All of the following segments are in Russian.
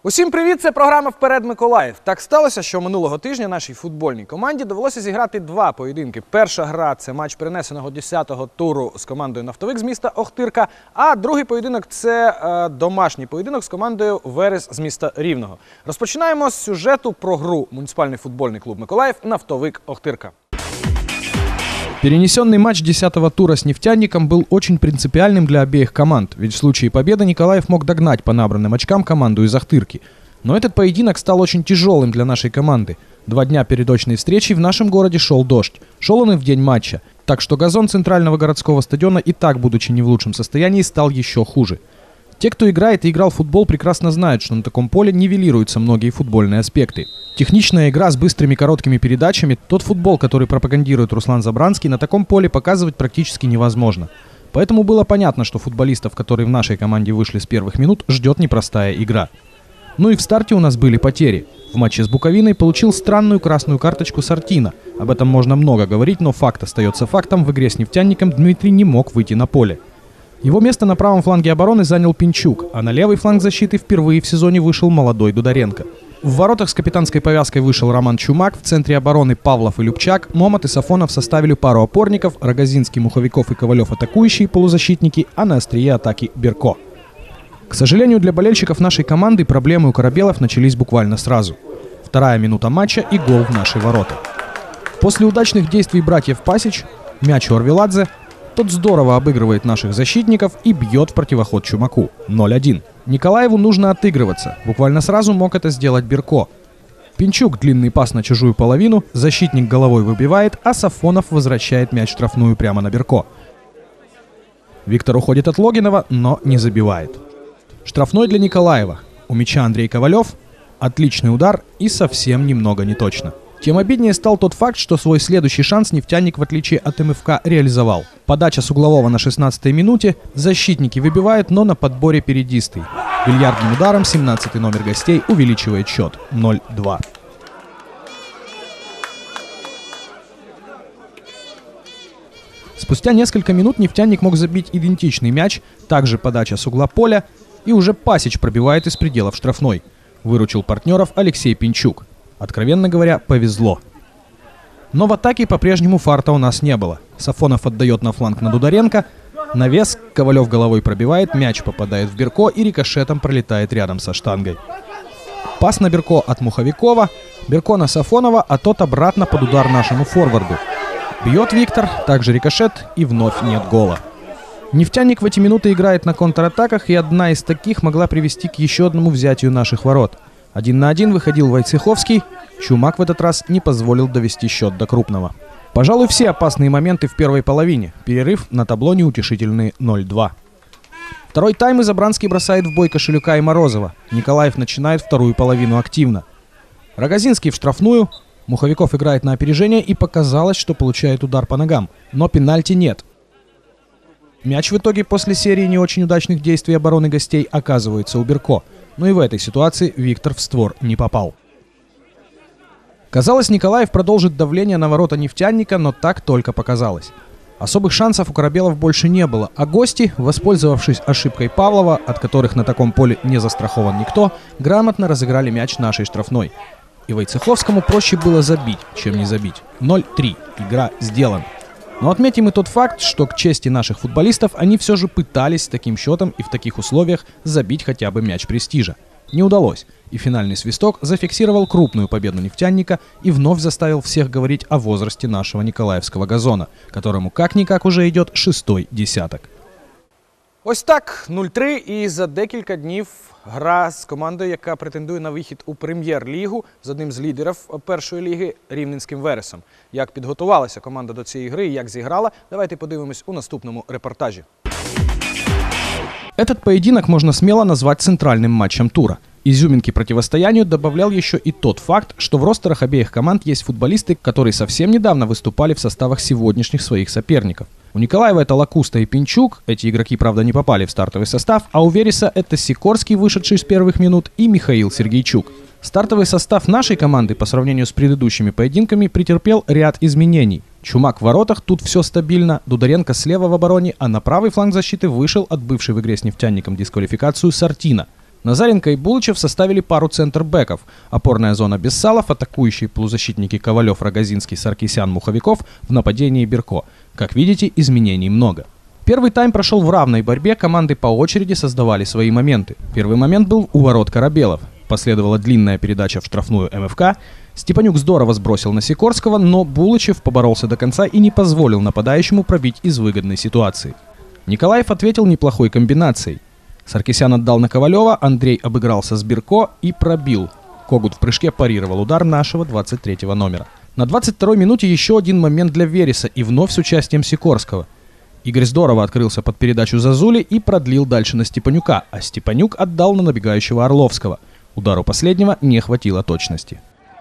Усім привіт! Це програма «Вперед Миколаїв». Так сталося, що минулого тижня нашій футбольній команді довелося зіграти два поєдинки. Перша гра – це матч перенесеного 10-го туру з командою «Нафтовик» з міста Охтирка, а другий поєдинок – це домашній поєдинок з командою «Верес» з міста Рівного. Розпочинаємо з сюжету про гру муніципальний футбольний клуб «Миколаїв» «Нафтовик» Охтирка. Перенесенный матч 10-го тура с «Нефтяником» был очень принципиальным для обеих команд, ведь в случае победы Николаев мог догнать по набранным очкам команду из Охтырки. Но этот поединок стал очень тяжелым для нашей команды. 2 дня перед очной встречей в нашем городе шел дождь. Шел он и в день матча, так что газон центрального городского стадиона и так, будучи не в лучшем состоянии, стал еще хуже. Те, кто играет и играл в футбол, прекрасно знают, что на таком поле нивелируются многие футбольные аспекты. Техничная игра с быстрыми короткими передачами, тот футбол, который пропагандирует Руслан Забранский, на таком поле показывать практически невозможно. Поэтому было понятно, что футболистов, которые в нашей команде вышли с первых минут, ждет непростая игра. Ну и в старте у нас были потери. В матче с Буковиной получил странную красную карточку Сартина. Об этом можно много говорить, но факт остается фактом. В игре с «Нефтяником» Дмитрий не мог выйти на поле. Его место на правом фланге обороны занял Пинчук, а на левый фланг защиты впервые в сезоне вышел молодой Дударенко. В воротах с капитанской повязкой вышел Роман Чумак, в центре обороны Павлов и Любчак, Момот и Сафонов составили пару опорников, Рогозинский, Муховиков и Ковалев атакующие полузащитники, а на острие атаки Берко. К сожалению, для болельщиков нашей команды проблемы у корабелов начались буквально сразу. 2-я минута матча и гол в наши ворота. После удачных действий братьев Пасич, мяч у Арвеладзе, тот здорово обыгрывает наших защитников и бьет в противоход Чумаку. 0-1. Николаеву нужно отыгрываться. Буквально сразу мог это сделать Берко. Пинчук длинный пас на чужую половину, защитник головой выбивает, а Сафонов возвращает мяч в штрафную прямо на Берко. Виктор уходит от Логинова, но не забивает. Штрафной для Николаева. У мяча Андрей Ковалев. Отличный удар и совсем немного не точно. Тем обиднее стал тот факт, что свой следующий шанс «Нефтяник», в отличие от МФК, реализовал. Подача с углового на 16-й минуте, защитники выбивают, но на подборе передистый. Бильярдным ударом 17-й номер гостей увеличивает счет 0-2. Спустя несколько минут «Нефтяник» мог забить идентичный мяч, также подача с угла поля, и уже Пасич пробивает из пределов штрафной. Выручил партнеров Алексей Пинчук. Откровенно говоря, повезло. Но в атаке по-прежнему фарта у нас не было. Сафонов отдает на фланг на Дударенко. Навес, Ковалев головой пробивает, мяч попадает в Берко и рикошетом пролетает рядом со штангой. Пас на Берко от Муховикова, Берко на Сафонова, а тот обратно под удар нашему форварду. Бьет Виктор, также рикошет, и вновь нет гола. «Нефтяник» в эти минуты играет на контратаках, и одна из таких могла привести к еще одному взятию наших ворот. 1 на 1 выходил Войцеховский. Чумак в этот раз не позволил довести счет до крупного. Пожалуй, все опасные моменты в первой половине. Перерыв на табло неутешительные 0-2. Второй тайм Забранский бросает в бой Кошелюка и Морозова. Николаев начинает вторую половину активно. Рогозинский в штрафную. Муховиков играет на опережение, и показалось, что получает удар по ногам. Но пенальти нет. Мяч в итоге после серии не очень удачных действий обороны гостей оказывается у Берко. Но и в этой ситуации Виктор в створ не попал. Казалось, Николаев продолжит давление на ворота «Нефтяника», но так только показалось. Особых шансов у корабелов больше не было, а гости, воспользовавшись ошибкой Павлова, от которых на таком поле не застрахован никто, грамотно разыграли мяч нашей штрафной. И Войцеховскому проще было забить, чем не забить. 0-3. Игра сделана. Но отметим и тот факт, что к чести наших футболистов они все же пытались с таким счетом и в таких условиях забить хотя бы мяч престижа. Не удалось, и финальный свисток зафиксировал крупную победу «Нефтяника» и вновь заставил всех говорить о возрасте нашего николаевского газона, которому как-никак уже идет 6-й десяток. Ось так, 0-3, і за декілька днів гра з командою, яка претендує на вихід у прем'єр-лігу з одним з лідерів першої ліги – Рівненським Вересом. Як підготувалася команда до цієї гри і як зіграла, давайте подивимось у наступному репортажі. Этот поединок можно смело назвать центральным матчем тура. Изюминки противостоянию добавлял еще и тот факт, что в ростерах обеих команд есть футболисты, которые совсем недавно выступали в составах сегодняшних своих соперников. У Николаева это Лакуста и Пинчук, эти игроки, правда, не попали в стартовый состав, а у Вереса это Сикорский, вышедший с первых минут, и Михаил Сергейчук. Стартовый состав нашей команды по сравнению с предыдущими поединками претерпел ряд изменений. Чумак в воротах, тут все стабильно, Дударенко слева в обороне, а на правый фланг защиты вышел отбывший в игре с «Нефтяником» дисквалификацию Сартина. Назаренко и Булычев составили пару центр-бэков. Опорная зона Бессалов, атакующие полузащитники Ковалев, Рогозинский, Саркисян, Муховиков, в нападении Берко. Как видите, изменений много. Первый тайм прошел в равной борьбе, команды по очереди создавали свои моменты. Первый момент был у ворот Корабелов. Последовала длинная передача в штрафную МФК. Степанюк здорово сбросил на Сикорского, но Булычев поборолся до конца и не позволил нападающему пробить из выгодной ситуации. Николаев ответил неплохой комбинацией. Саркисян отдал на Ковалева, Андрей обыгрался с Берко и пробил. Когут в прыжке парировал удар нашего 23-го номера. На 22-й минуте еще один момент для Вереса и вновь с участием Сикорского. Игорь здорово открылся под передачу Зазули и продлил дальше на Степанюка, а Степанюк отдал на набегающего Орловского. Удару последнего не хватило точности.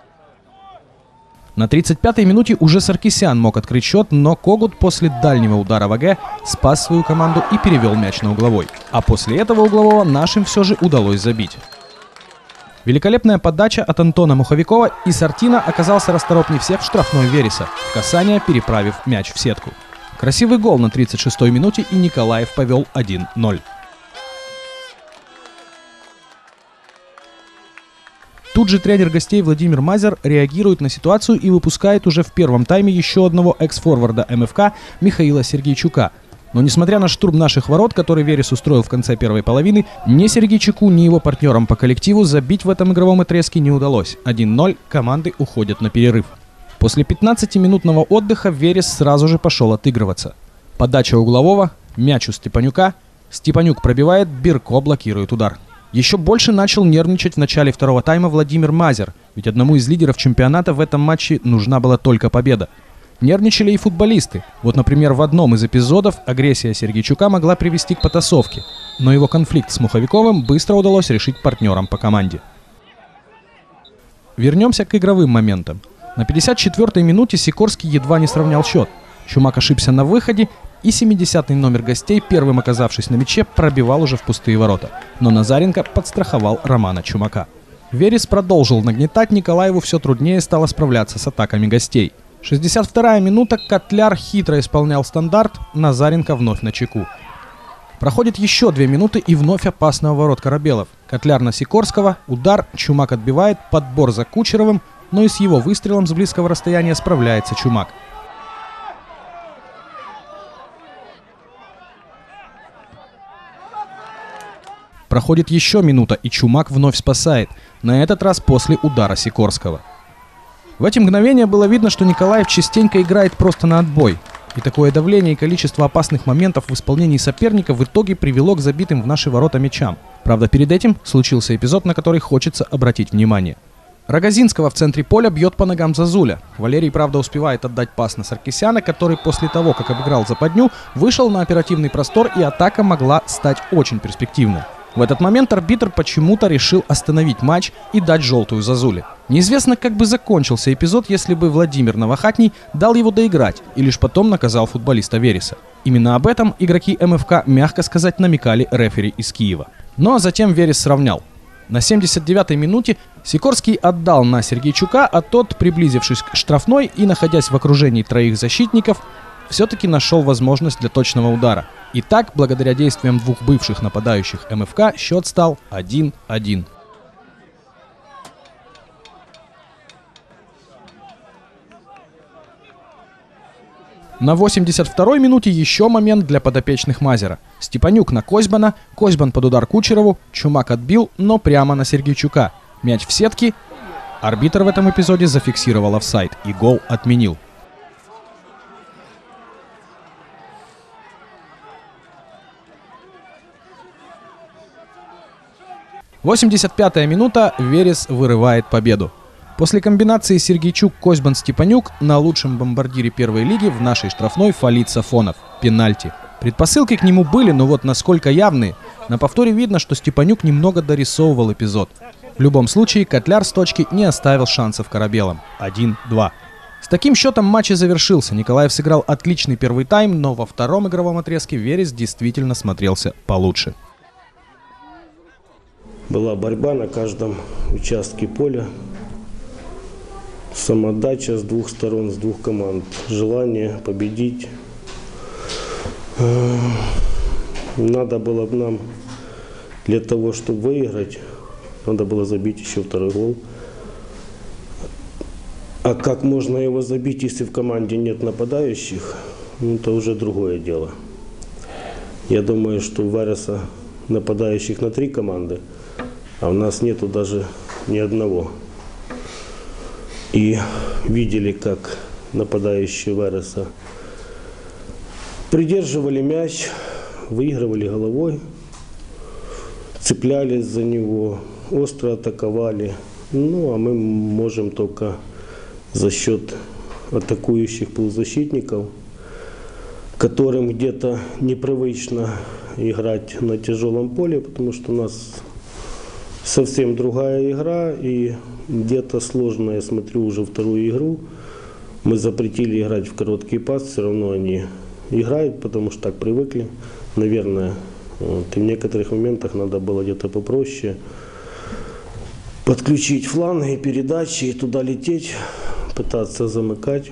На 35-й минуте уже Саркисян мог открыть счет, но Когут после дальнего удара в АГ спас свою команду и перевел мяч на угловой. А после этого углового нашим все же удалось забить. Великолепная подача от Антона Муховикова, и Сартина оказался расторопней всех в штрафной Вереса, в касание переправив мяч в сетку. Красивый гол на 36-й минуте, и Николаев повел 1-0. Тут же тренер гостей Владимир Мазер реагирует на ситуацию и выпускает уже в первом тайме еще одного экс-форварда МФК Михаила Сергейчука. Но несмотря на штурм наших ворот, который Верес устроил в конце первой половины, ни Сергейчуку, ни его партнерам по коллективу забить в этом игровом отрезке не удалось. 1-0, команды уходят на перерыв. После 15-минутного отдыха Верес сразу же пошел отыгрываться. Подача углового, мяч у Степанюка. Степанюк пробивает, Берко блокирует удар. Еще больше начал нервничать в начале второго тайма Владимир Мазер, ведь одному из лидеров чемпионата в этом матче нужна была только победа. Нервничали и футболисты. Вот, например, в одном из эпизодов агрессия Сергейчука могла привести к потасовке, но его конфликт с Муховиковым быстро удалось решить партнерам по команде. Вернемся к игровым моментам. На 54-й минуте Сикорский едва не сравнял счет. Чумак ошибся на выходе, и 70-й номер гостей, первым оказавшись на мяче, пробивал уже в пустые ворота. Но Назаренко подстраховал Романа Чумака. Верес продолжил нагнетать, Николаеву все труднее стало справляться с атаками гостей. 62-я минута, Котляр хитро исполнял стандарт, Назаренко вновь на чеку. Проходит еще 2 минуты, и вновь опасно у ворот Корабелов. Котляр на Сикорского, удар, Чумак отбивает, подбор за Кучеровым, но и с его выстрелом с близкого расстояния справляется Чумак. Проходит еще минута, и Чумак вновь спасает, на этот раз после удара Сикорского. В эти мгновения было видно, что Николаев частенько играет просто на отбой. И такое давление и количество опасных моментов в исполнении соперника в итоге привело к забитым в наши ворота мячам. Правда, перед этим случился эпизод, на который хочется обратить внимание. Рогозинского в центре поля бьет по ногам Зазуля. Валерий, правда, успевает отдать пас на Саркисяна, который после того, как обыграл западню, вышел на оперативный простор, и атака могла стать очень перспективной. В этот момент арбитр почему-то решил остановить матч и дать желтую Зазуле. Неизвестно, как бы закончился эпизод, если бы Владимир Новохатний дал его доиграть и лишь потом наказал футболиста Вереса. Именно об этом игроки МФК, мягко сказать, намекали рефери из Киева. Ну а затем Верес сравнял. На 79-й минуте Сикорский отдал на Сергейчука, а тот, приблизившись к штрафной и находясь в окружении троих защитников, все-таки нашел возможность для точного удара. И так, благодаря действиям двух бывших нападающих МФК, счет стал 1-1. На 82-й минуте еще момент для подопечных Мазера. Степанюк на Козьбана, Козьбан под удар Кучерову, Чумак отбил, но прямо на Сергейчука. Мяч в сетке. Арбитр в этом эпизоде зафиксировал офсайд и гол отменил. – 85-я минута, Верес вырывает победу. После комбинации Сергейчук-Козьбан-Степанюк на лучшем бомбардире первой лиги в нашей штрафной фалит Сафонов. Пенальти. Предпосылки к нему были, но вот насколько явные. На повторе видно, что Степанюк немного дорисовывал эпизод. В любом случае, Котляр с точки не оставил шансов Корабелам. 1-2. С таким счетом матч и завершился. Николаев сыграл отличный первый тайм, но во втором игровом отрезке Верес действительно смотрелся получше. Была борьба на каждом участке поля. Самоотдача с двух сторон, с двух команд. Желание победить. Надо было бы нам Для того, чтобы выиграть, надо было забить еще второй гол. А как можно его забить, если в команде нет нападающих, ну, это уже другое дело. Я думаю, что у Вереса нападающих на 3 команды, а у нас нету даже ни одного. И видели, как нападающие Вереса придерживали мяч, выигрывали головой, цеплялись за него, остро атаковали. Ну, а мы можем только за счет атакующих полузащитников, которым где-то непривычно играть на тяжелом поле, потому что у нас совсем другая игра, и где-то сложно, я смотрю уже вторую игру, мы запретили играть в короткий пас, все равно они играют, потому что так привыкли, наверное. Вот. И в некоторых моментах надо было где-то попроще подключить фланги, передачи и туда лететь, пытаться замыкать.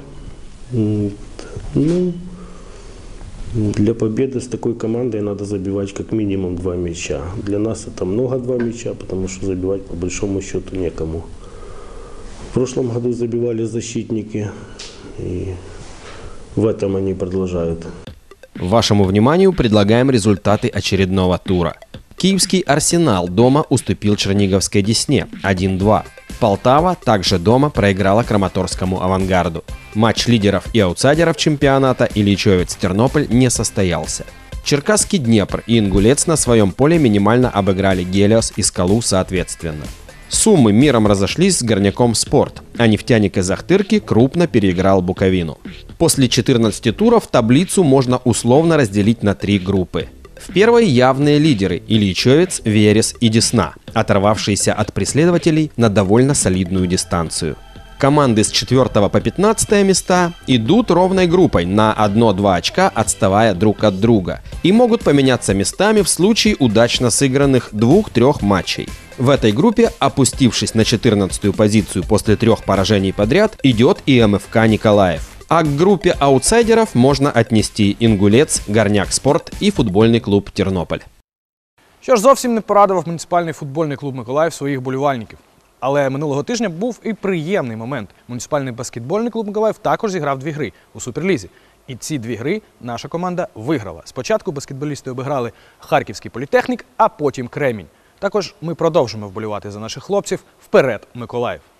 Ну, для победы с такой командой надо забивать как минимум 2 мяча. Для нас это много 2 мяча, потому что забивать по большому счету некому. В прошлом году забивали защитники, и в этом они продолжают. Вашему вниманию предлагаем результаты очередного тура. Киевский «Арсенал» дома уступил Черниговской «Десне» 1-2. Полтава также дома проиграла Краматорскому «Авангарду». Матч лидеров и аутсайдеров чемпионата Ильичевец-Тернополь не состоялся. Черкасский «Днепр» и «Ингулец» на своем поле минимально обыграли «Гелиос» и «Скалу» соответственно. Суммы миром разошлись с горняком «Спорт», а нефтяник из Ахтырки крупно переиграл Буковину. После 14 туров таблицу можно условно разделить на 3 группы. В первой явные лидеры – Ильичевец, Верес и Десна, оторвавшиеся от преследователей на довольно солидную дистанцию. Команды с 4 по 15 места идут ровной группой на 1-2 очка, отставая друг от друга, и могут поменяться местами в случае удачно сыгранных 2-3 матчей. В этой группе, опустившись на 14-ю позицию после 3 поражений подряд, идет и МФК Николаев. А к группе аутсайдеров можно отнести «Інгулець», «Горняк Спорт» і футбольний клуб «Тернополь». Що ж, зовсім не порадував муніципальний футбольний клуб «Миколаїв» своїх болівальників. Але минулого тижня був і приємний момент. Муніципальний баскетбольний клуб «Миколаїв» також зіграв 2 гри у Суперлізі. І ці 2 гри наша команда виграла. Спочатку баскетболісти обіграли Харківський політехнік, а потім Кремінь. Також ми продовжимо вболівати за наших хлопців. Вперед, Миколаїв!